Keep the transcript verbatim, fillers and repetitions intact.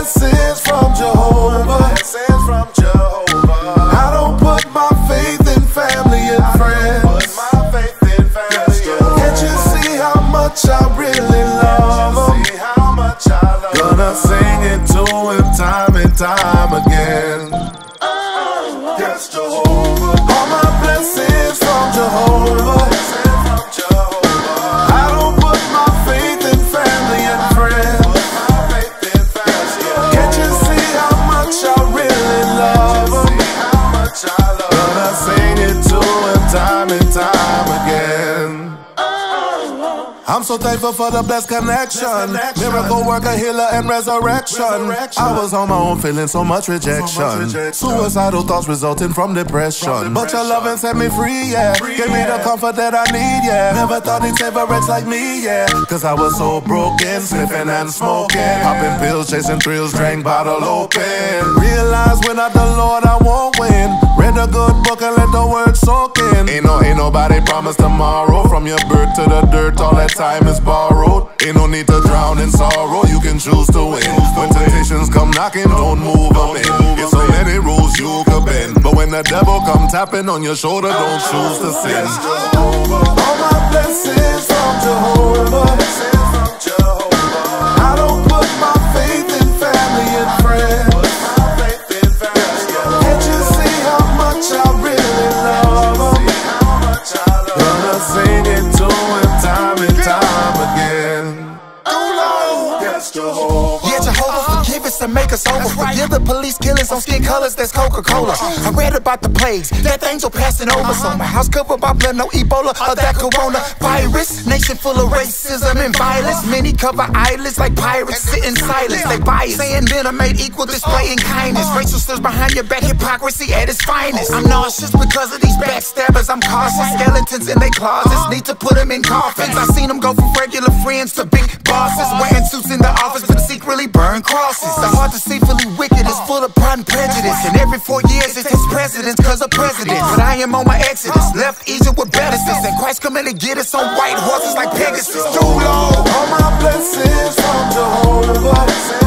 blessings from Jehovah. I don't put my faith in family and friends. Can't you see how much I really love him? Gonna sing it to him time and time again. Yes, Jehovah. All my blessings from Jehovah. I don't put my faith in family and friends. Can't you see how much I really love him? Gonna sing it to him time and time again. I'm so thankful for the blessed connection. Miracle worker, healer, and resurrection. I was on my own feeling so much rejection. Suicidal thoughts resulting from depression. But your loving set me free, yeah. Gave me the comfort that I need, yeah. Never thought he'd save a wretch like me, yeah. Cause I was so broken, sniffing and smoking. Popping pills, chasing thrills, drank bottle open. Realized without the Lord I won't win. Read a good book and let the word soak in. Ain't no, ain't nobody promised tomorrow. From your birth to the dirt, all that time is borrowed. Ain't no need to drown in sorrow, you can choose to win. When temptations come knocking, don't move them in. It's so many rules you could bend, but when the devil come tapping on your shoulder, don't choose to sin. All my blessings from Jehovah. I don't put my faith in family and friends. Can't you see how much I really love him? Gonna sing it to him time and time again. Yes, Jehovah. Yeah, Jehovah, forgive us and make us over. Forgive the police killers on skin colors, that's Coca-Cola. I read about the plagues, that angel passing over. So my house covered by blood, no Ebola or that corona virus. Nation full of racism and violence. Many cover eyelids like pirates, sit in silence. They bias, saying men are made equal, displaying kindness. Racial slurs behind your back, hypocrisy at its finest. I'm nauseous because of these backstabbers, I'm cautious. Skeletons in their closets, need to put them in coffins. I seen them go from regular friends to big bosses, wearing suits in the office but secretly burn crosses. The heart deceitfully wicked is full of pride and prejudice, and every four years it takes presidents cause of presidents. But I am on my exodus, left Egypt with Pegasus, and Christ coming to get us on white horses like Pegasus. Too long. All my blessings from Jehovah.